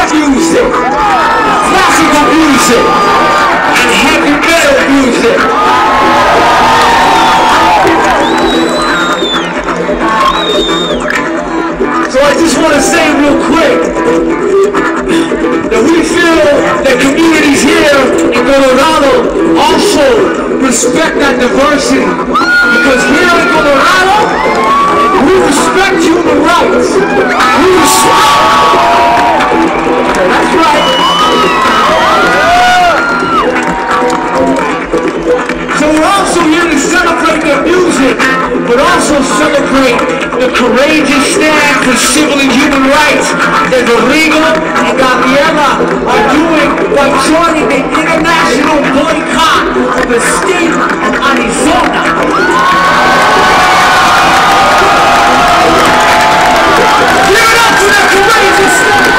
music, classical music, and heavy metal music. So I just want to say real quick that we feel that communities here in Colorado also respect that diversity, because here in Colorado we respect human rights. We respect. That's right. So we're also here to celebrate their music, but also celebrate the courageous stand for civil and human rights that Rodrigo and Dela are doing by joining the international boycott of the state of Arizona. Give it up to that courageous stand!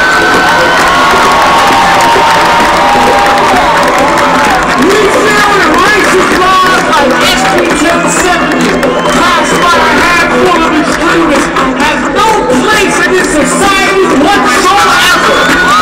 We feel that racist laws like SB 1070, passed by a handful of extremists, have no place in this society whatsoever.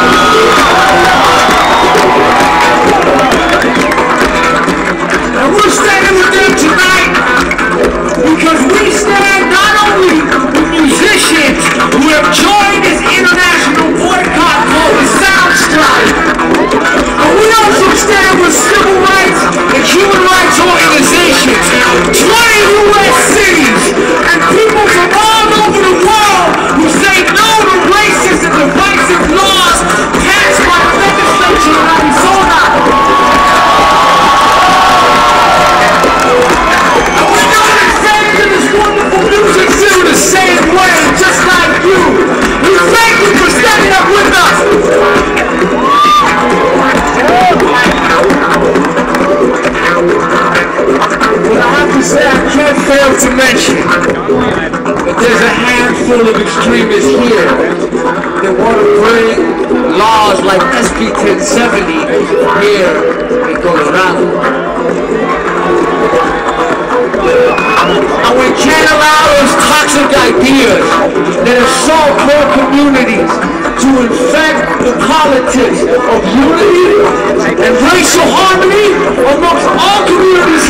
And we're standing with them tonight because we stand not only with musicians who have joined this international boycott called the Sound Strike, but we also stand with civil rights and human rights organizations, 20 U.S. cities, and people from all over the world who say no to racist and divisive laws passed by the legislature in Arizona. And we know that fans of this wonderful music feel the same way, just like you. We thank you for standing up with us. But I have to say, I can't fail to mention that there's a handful of extremists here that want to bring laws like SB 1070 here in Colorado. And we can't allow those toxic ideas that assault poor communities to infect the politics of unity and racial harmony amongst all communities